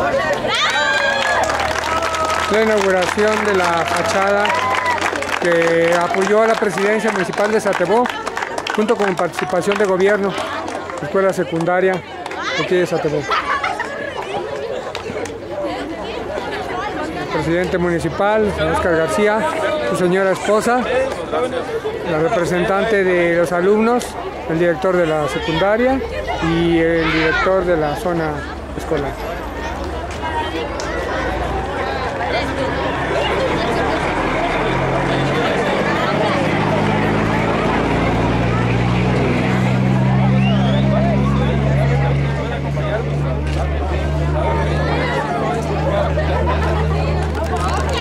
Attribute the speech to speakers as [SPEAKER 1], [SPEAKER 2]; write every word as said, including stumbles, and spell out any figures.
[SPEAKER 1] La inauguración de la fachada que apoyó a la presidencia municipal de Satebó, junto con participación de gobierno, escuela secundaria aquí de Satebó. El presidente municipal, Oscar García, su señora esposa, la representante de los alumnos, el director de la secundaria y el director de la zona escolar.